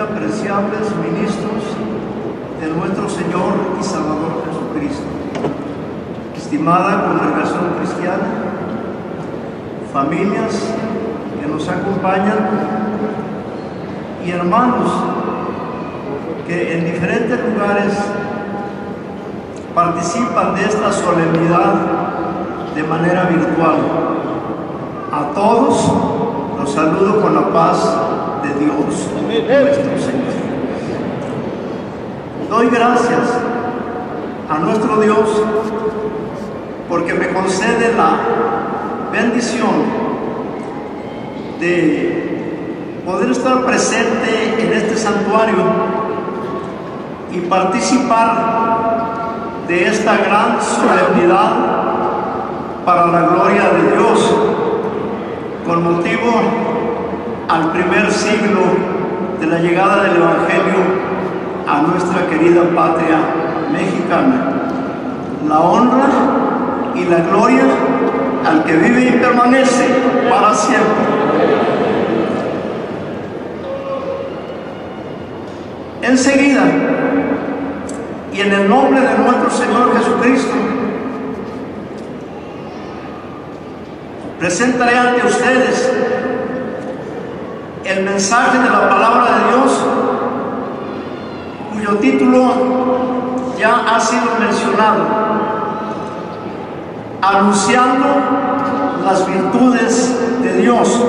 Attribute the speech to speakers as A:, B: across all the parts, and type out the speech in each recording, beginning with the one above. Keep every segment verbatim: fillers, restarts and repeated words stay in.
A: apreciables ministros de nuestro Señor y Salvador Jesucristo, estimada congregación cristiana, familias que nos acompañan y hermanos que en diferentes lugares participan de esta solemnidad de manera virtual. A todos los saludo con la paz de Dios, nuestro Señor. Doy gracias a nuestro Dios porque me concede la bendición de poder estar presente en este santuario y participar de esta gran solemnidad para la gloria de Dios, con motivo al primer siglo de la llegada del Evangelio a nuestra querida patria mexicana. La honra y la gloria al que vive y permanece para siempre. Enseguida, y en el nombre de nuestro Señor Jesucristo, presentaré ante ustedes el mensaje de la palabra de Dios, cuyo título ya ha sido mencionado, anunciando las virtudes de Dios,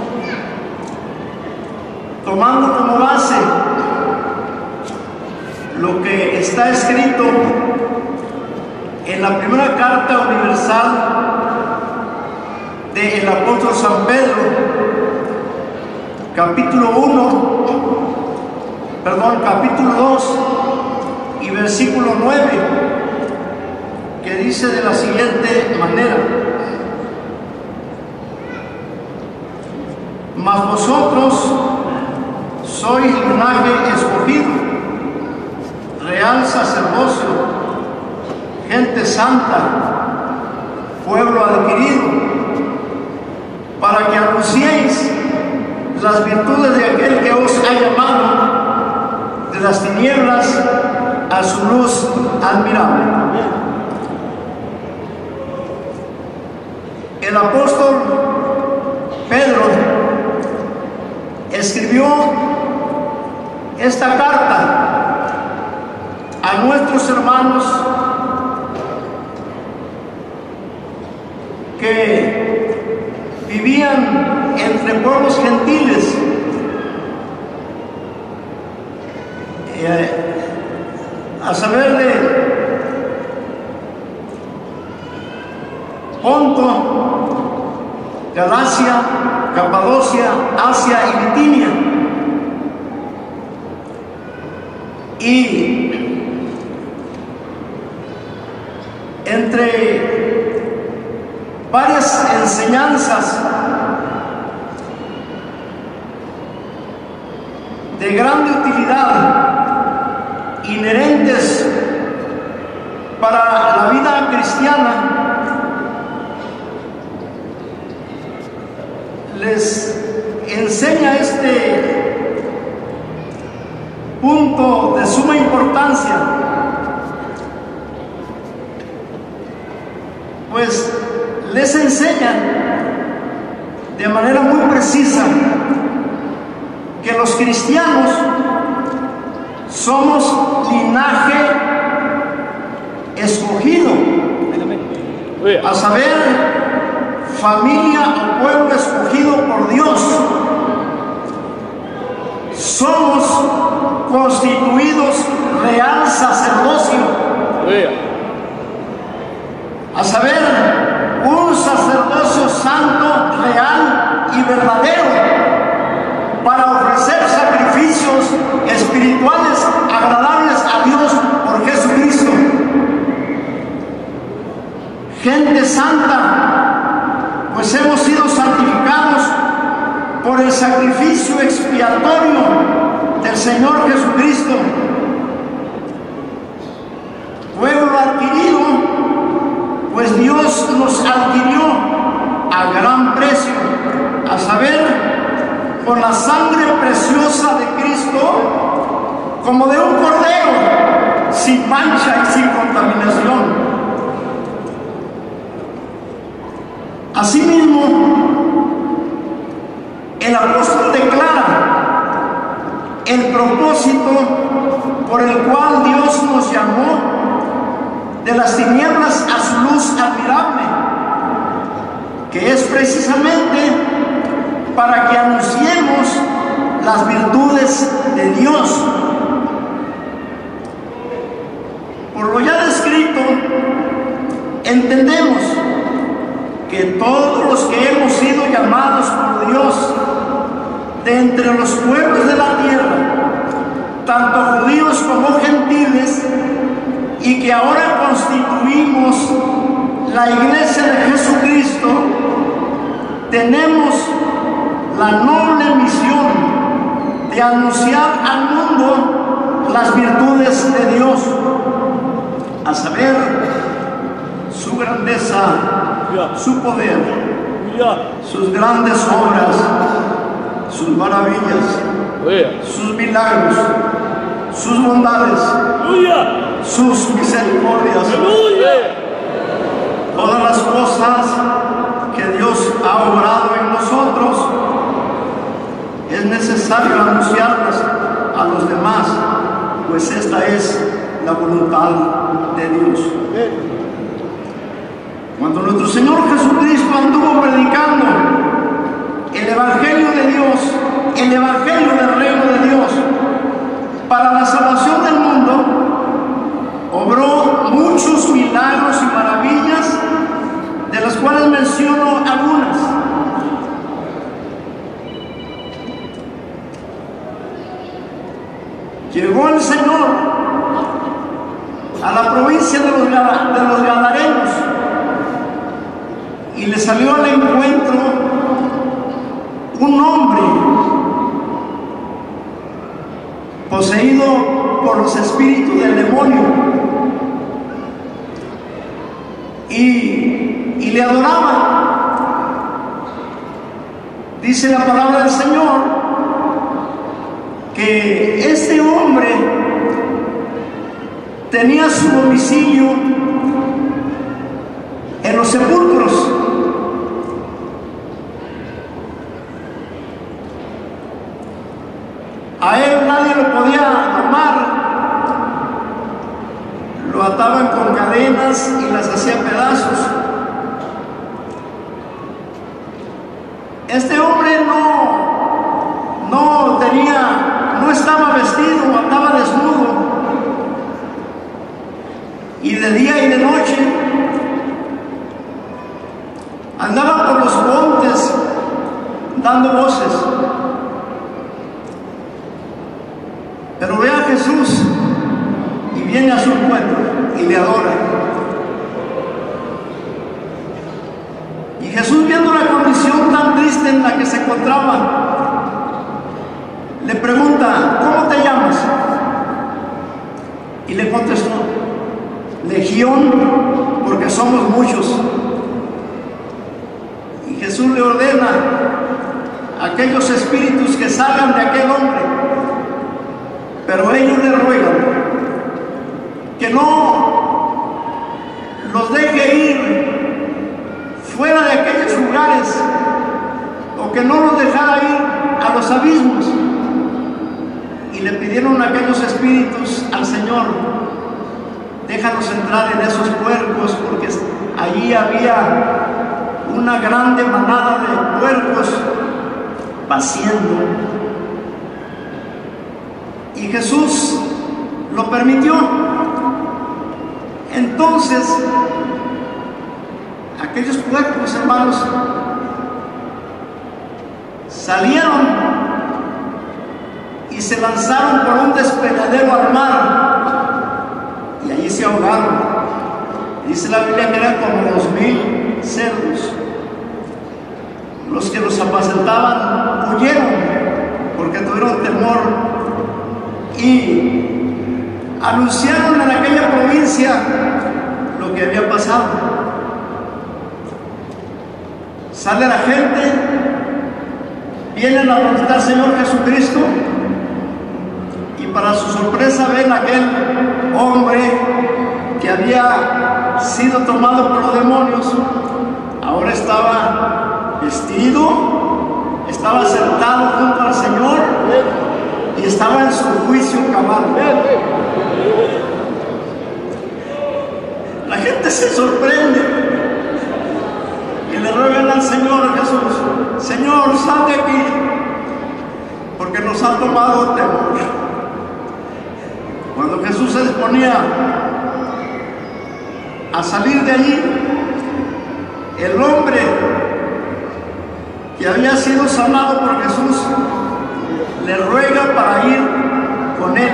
A: tomando como base lo que está escrito en la primera carta universal del apóstol San Pedro, capítulo uno, perdón, capítulo dos y versículo nueve, que dice de la siguiente manera: mas vosotros sois linaje escogido, real sacerdocio, gente santa, pueblo adquirido, para que anunciéis las virtudes de aquel que os ha llamado de las tinieblas a su luz admirable. El apóstol Pedro escribió esta carta a nuestros hermanos que vivían entre pueblos gentiles, eh, a saber de Ponto, Galacia, Capadocia, Asia y Bitinia, y entre varias enseñanzas de grande utilidad inherentes para la vida cristiana, les enseña este punto de suma importancia, pues les enseña de manera muy precisa que los cristianos somos linaje escogido, a saber, familia o pueblo escogido por Dios. Somos constituidos real sacerdocio, a saber, un sacerdocio santo, real y verdadero, para ofrecer sacrificios espirituales agradables a Dios por Jesucristo. Gente santa, pues hemos sido santificados por el sacrificio expiatorio del Señor Jesucristo. Pueblo adquirido, pues Dios nos adquirió a gran precio, a saber, con la sangre preciosa de Cristo, como de un cordero, sin mancha y sin contaminación. Asimismo, el apóstol declara el propósito por el cual Dios nos llamó de las tinieblas a su luz admirable, que es precisamente para que anunciemos las virtudes de Dios. Por lo ya descrito, entendemos que todos los que hemos sido llamados por Dios de entre los pueblos de la tierra, tanto judíos como gentiles, y que ahora constituimos la iglesia de Jesucristo, tenemos la noble misión de anunciar al mundo las virtudes de Dios, a saber, su grandeza, su poder, sus grandes obras, sus maravillas, sus milagros, sus bondades, sus misericordias, todas las cosas que Dios ha obrado en nosotros. Es necesario anunciarlas a los demás, pues esta es la voluntad de Dios. Cuando nuestro Señor Jesucristo anduvo predicando el Evangelio de Dios, el Evangelio del Reino de Dios, para la salvación del mundo, obró muchos milagros y maravillas, de las cuales menciono algunas. Llegó el Señor a la provincia de los, de los Gadarenos y le salió al encuentro un hombre poseído por los espíritus del demonio y, y le adoraba. Dice la palabra del Señor que este hombre tenía su domicilio en los sepulcros. A él nadie lo podía domar, lo ataban con cadenas y las hacían pedazos. Este hombre no, no tenía, no estaba vestido, andaba desnudo, y de día y de noche andaba por los montes dando voces. Pero ve a Jesús y viene a su encuentro y le adora. Y Jesús, viendo la condición tan triste en la que se encontraba, le pregunta: ¿cómo te llamas? Y le contestó: Legión, porque somos muchos. Y Jesús le ordena a aquellos espíritus que salgan de aquel hombre, pero ellos le ruegan que no los deje ir fuera de aquellos lugares, o que no los dejara ir a los abismos. Y le pidieron a aquellos espíritus al Señor: déjanos entrar en esos puercos, porque allí había una grande manada de puercos paciendo. Y Jesús lo permitió. Entonces, aquellos puercos, hermanos, salieron y se lanzaron por un despeñadero al mar, y allí se ahogaron. Dice la Biblia que eran como dos mil cerdos. Los que los apacentaban huyeron porque tuvieron temor y anunciaron en aquella provincia lo que había pasado. Sale la gente, vienen a donde está el Señor Jesucristo, y para su sorpresa bien aquel hombre que había sido tomado por los demonios, ahora estaba vestido, estaba sentado junto al Señor y estaba en su juicio cabal. La gente se sorprende y le ruegan al Señor Jesús: Señor, sal de aquí, porque nos ha tomado temor. Cuando Jesús se disponía a salir de allí, el hombre que había sido sanado por Jesús le ruega para ir con él,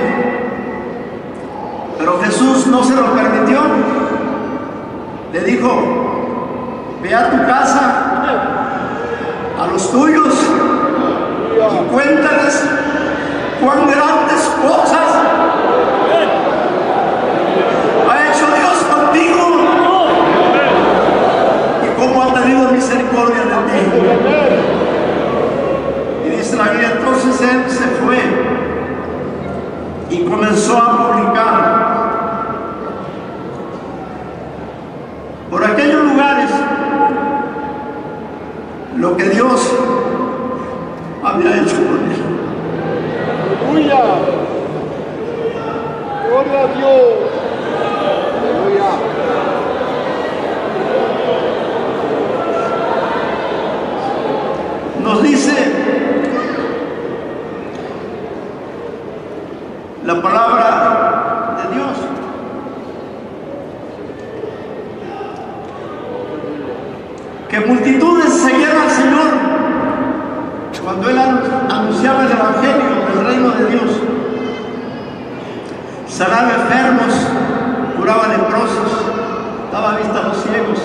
A: pero Jesús no se lo permitió. Le dijo: ve a tu casa, a los tuyos, y cuéntales cuán grandes cosas ha hecho Dios contigo y cómo ha tenido misericordia de ti. Y dice la Biblia, entonces él se fue y comenzó a publicar por aquellos lugares lo que Dios había hecho con él.
B: Aleluya. Gloria a Dios. Aleluya.
A: Nos dice la palabra de Dios que multitudes seguían al Señor cuando Él anunciaba el Evangelio del reino de Dios. Sanaba enfermos, curaba leprosos, daba vista a los ciegos,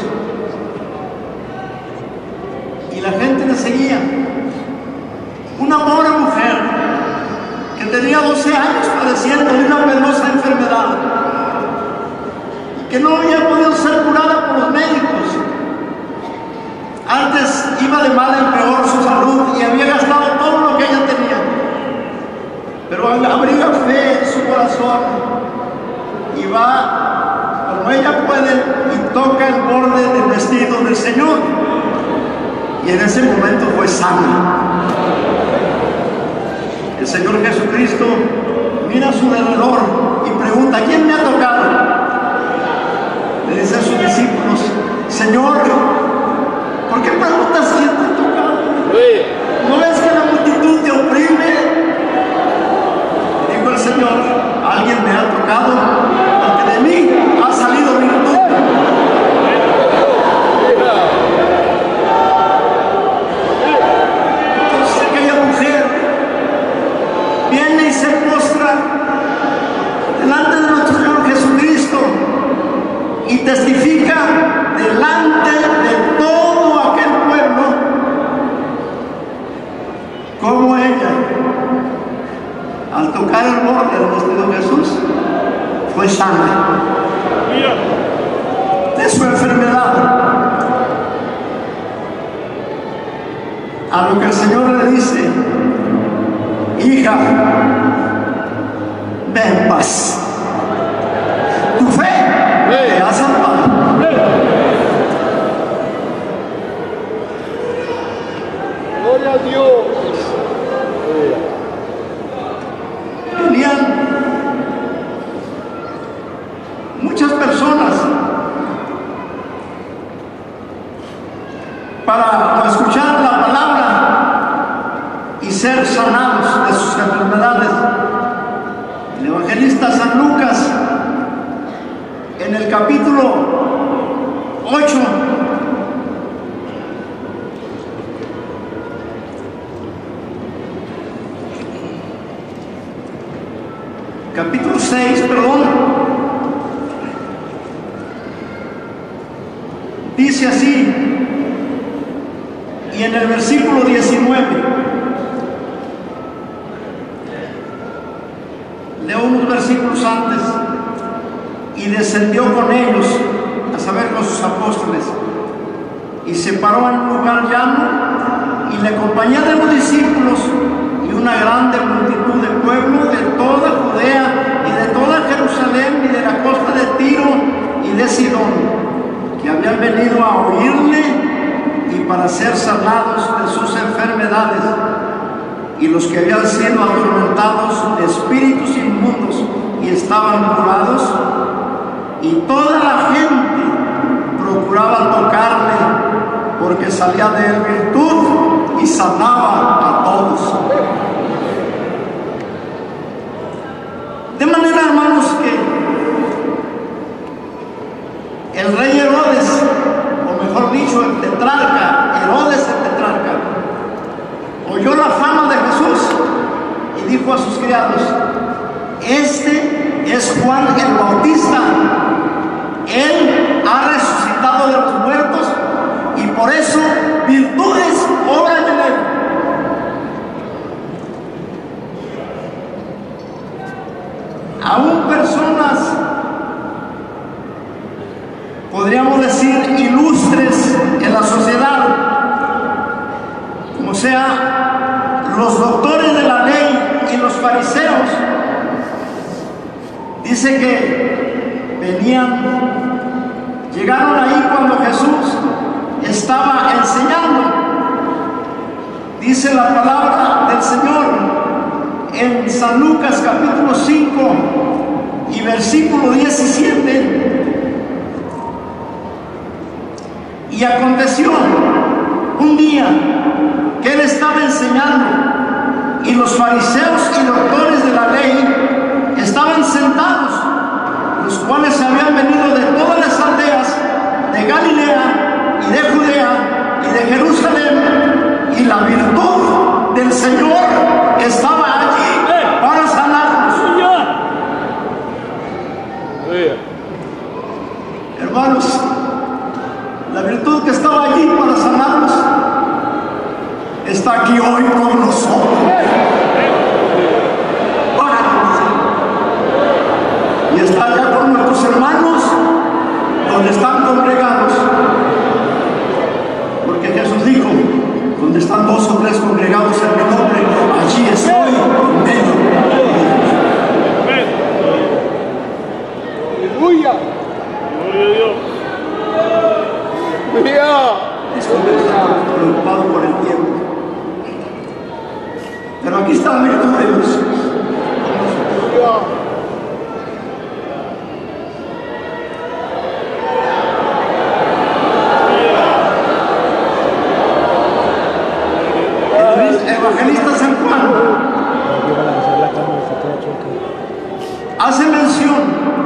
A: y la gente le seguía. Una pobre mujer que tenía doce años padeciendo de una penosa enfermedad y que no había podido ser curada por los médicos. Antes iba de mal en peor su salud y había gastado todo lo que ella tenía, pero abriga fe en su corazón y va como ella puede y toca el borde del vestido del Señor, y en ese momento fue sana. El Señor Jesucristo mira a su alrededor y pregunta: ¿quién me ha tocado? Le dice a sus discípulos: Señor, ¿por qué preguntas quién te ha tocado? ¿No ves que la multitud te oprime? Dijo el Señor: alguien me ha tocado, porque de mí ha salido virtud. Entonces aquella mujer viene y se postra delante de nuestro Señor Jesucristo y testifica delante de todo aquel pueblo como ella, al tocar el borde del vestido de Jesús, fue sana de su enfermedad. A lo que el Señor le dice: hija, ve en paz, tu fe te ha salvado.
B: Gloria a Dios.
A: Venían muchas personas para escuchar la palabra y ser sanados de sus enfermedades. El evangelista San Lucas, en el capítulo ocho, capítulo seis, perdón, dice así, y en el versículo diecinueve, leo unos versículos antes: y descendió con ellos, a saber, con sus apóstoles, y se paró en un lugar llano, y le acompañaron de los discípulos y una grande multitud del pueblo de toda Judea y de toda Sidón, que habían venido a oírle y para ser sanados de sus enfermedades, y los que habían sido atormentados de espíritus inmundos y estaban curados, y toda la gente procuraba tocarle, porque salía de él virtud y sanaba a todos. De manera, hermanos, que el rey Herodes, o mejor dicho, el tetrarca, Herodes el tetrarca, oyó la fama de Jesús y dijo a sus criados: este es Juan el Bautista, él ha resucitado de los muertos y por eso virtudes obran en él. Aún personas, podríamos decir, ilustres en la sociedad, como sea los doctores de la ley y los fariseos, dice que venían, llegaron ahí cuando Jesús estaba enseñando. Dice la palabra del Señor en San Lucas capítulo cinco y versículo diecisiete: y aconteció un día que él estaba enseñando y los fariseos y doctores de la ley estaban sentados, los cuales habían venido de todas las aldeas de Galilea y de Judea y de Jerusalén, y la virtud del Señor estaba allí para sanarlos. Hermanos, la virtud que estaba allí para sanarlos está aquí hoy con nosotros. Y está allá con nuestros hermanos donde están congregados, porque Jesús dijo: donde están dos o tres congregados en mi nombre, allí estoy en medio.
B: Aleluya. Gloria a Dios.
A: Estoy preocupado por el tiempo, pero aquí está la virtud de Dios. El evangelista San Juan hace mención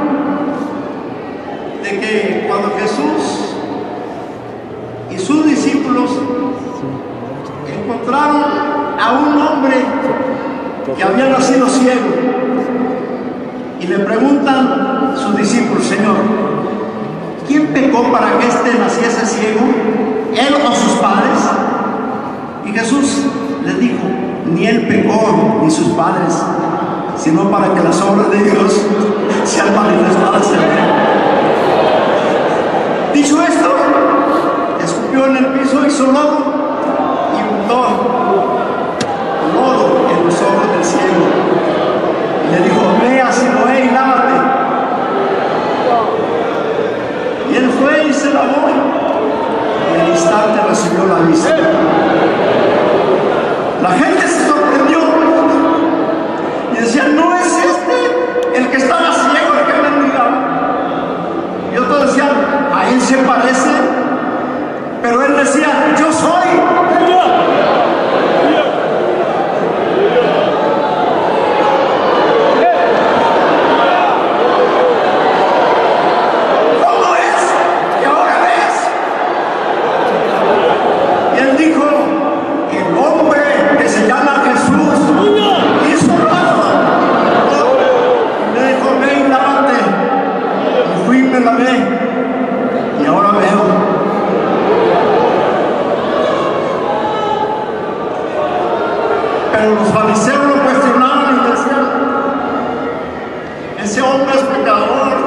A: de que cuando Jesús y sus discípulos encontraron a un hombre que había nacido ciego, y le preguntan sus discípulos: Señor, ¿quién pecó para que éste naciese ciego, él o sus padres? Y Jesús les dijo: ni él pecó ni sus padres, sino para que las obras de Dios sean manifestadas en él. Dicho esto, escupió en el piso, hizo lodo y untó lodo en los ojos del ciego. Y le dijo: ve a Siloé y lávate. Y él fue y se lavó, y al instante recibió la vista. La gente se sorprendió y decía: ¿no es este el que estaba ciego, el que mendigaba? Y otros decían: a él se parece. Pero él decía: yo soy. ¿Cómo es que ahora ves? Y él dijo: el hombre que se llama Jesús hizo razón. Y me dijo: ve y lávate. Y fui y me lavé, y ahora veo. Pero los fariseos lo cuestionaban y decían: ese hombre es pecador.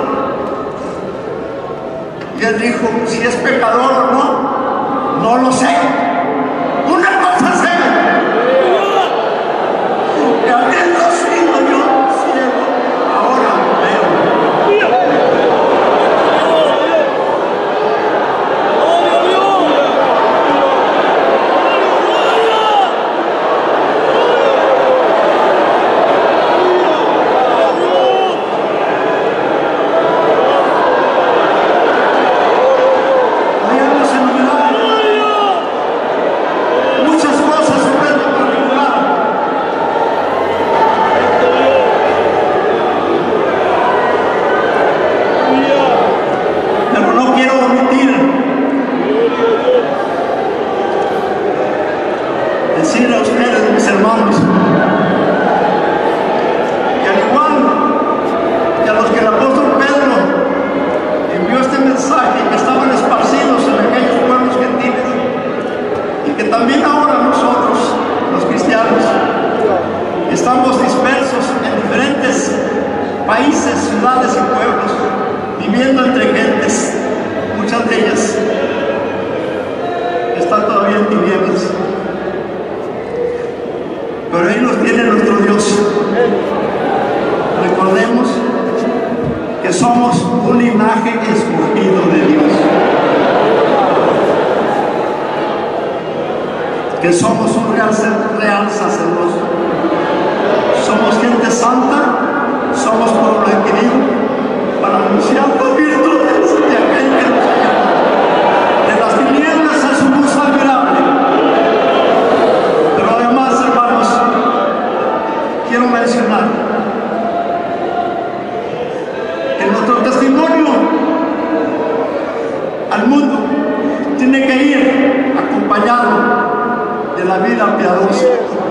A: Y él dijo: si es pecador o no, no lo sé. Una cosa sé, que habiendo sido yo ciego, ahora veo. países, ciudades y pueblos, viviendo entre gentes, muchas de ellas están todavía en tinieblas, pero ahí nos tiene nuestro Dios. Recordemos que somos un linaje escogido de Dios, que somos un real, real sacerdocio, somos gente santa, somos pueblo adquirido para anunciar las virtudes de aquel que nos llama de las tinieblas a su luz admirable. Pero además, hermanos, quiero mencionar que nuestro testimonio al mundo tiene que ir acompañado de la vida piadosa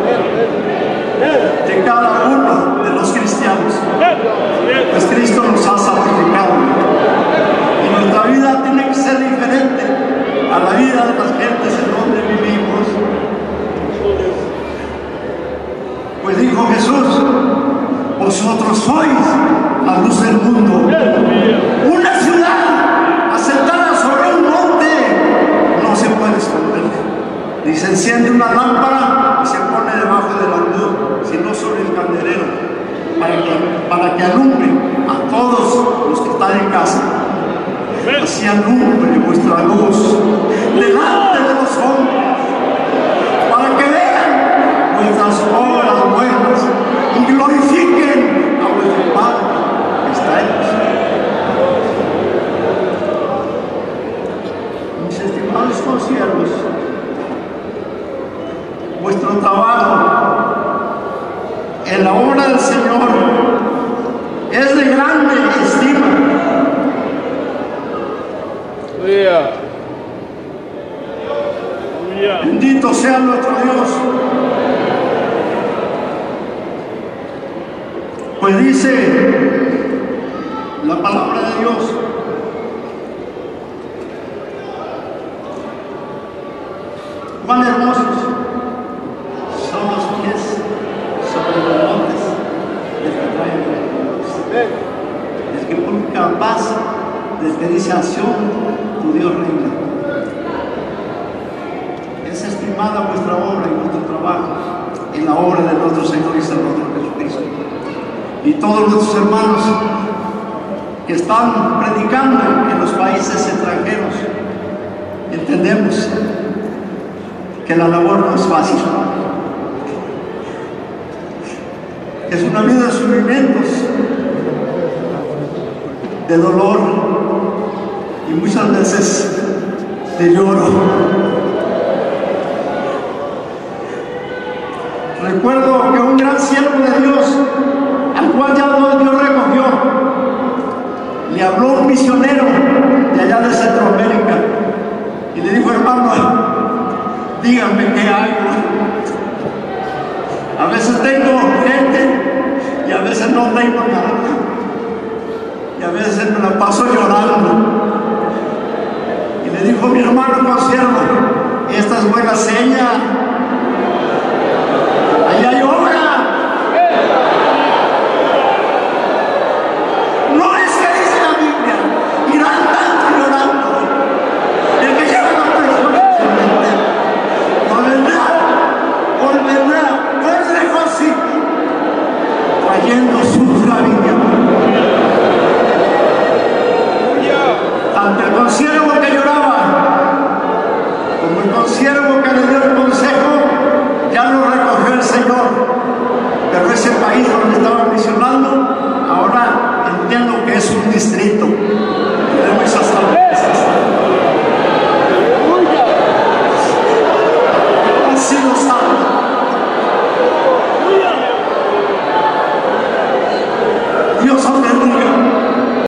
A: de cada uno de los cristianos, pues Cristo nos ha santificado y nuestra vida tiene que ser diferente a la vida de las gentes en donde vivimos. Pues dijo Jesús: vosotros sois la luz del mundo. Una ciudad asentada sobre un monte no se puede esconder, ni se enciende una lámpara y se pone debajo del almud, sino sobre el candelero, para que, para que alumbre a todos los que están en casa. Así alumbre vuestra luz delante de los hombres, para que vean vuestras obras buenas y glorifiquen a vuestro Padre que está en los cielos. Mis estimados conciervos, vuestro trabajo en la obra del Señor es de grande estima.
B: Aleluya. Aleluya.
A: Bendito sea nuestro Dios. Pues dice la palabra de Dios: cuán hermosos son los pies sobre los montes del que trae Dios, del que publica paz, del que dice a Sión, tu Dios reina. Es estimada vuestra obra y vuestro trabajo en la obra de nuestro Señor y Salvador Jesucristo. Y todos nuestros hermanos que están predicando en los países extranjeros, entendemos que la labor no es fácil. Es una vida de sufrimientos, de dolor y muchas veces de lloro. Recuerdo que un gran siervo de Dios, al cual ya Dios recogió, le habló un misionero de allá de Centroamérica y le dijo: hermano, díganme qué hago. A veces tengo gente y a veces no tengo nada, y a veces me la paso llorando. Y le dijo mi hermano consiervo: esta es buena seña, ahí hay obra. No es que dice la Biblia, irán tanto llorando, el que lleva la persona volverá, volverá con regocijo, trayendo sus gavinias. Tanto el consiervo que lloraba como el consiervo que le dio el consejo, ya lo recogió el Señor. Pero ese país donde estaba misionando, ahora entiendo que es un distrito.